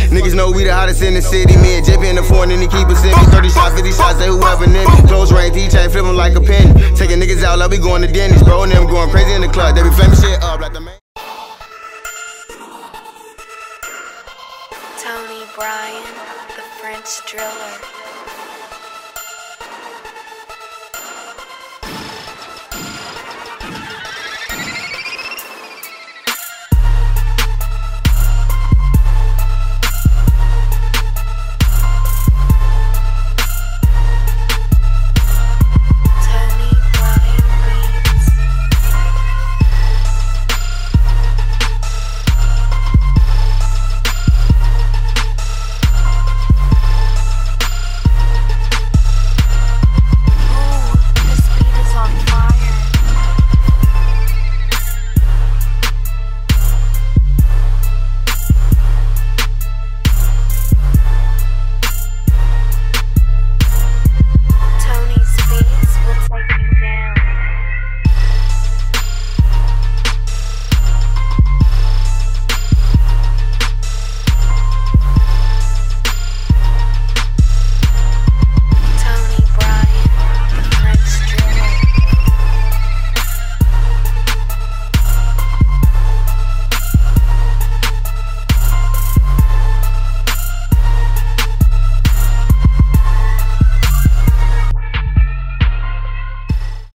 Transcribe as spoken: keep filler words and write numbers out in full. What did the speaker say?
Niggas know we the hottest in the city. Me and J P in the phone and he keep us in me. thirty shots, fifty shots, say whoever near me. Close range, D-chain, flip 'em like a penny. Taking niggas out like we going to Denny's. Bro, and them going crazy in the club. They be flaming shit up like the man. Tony Bryan, the French driller.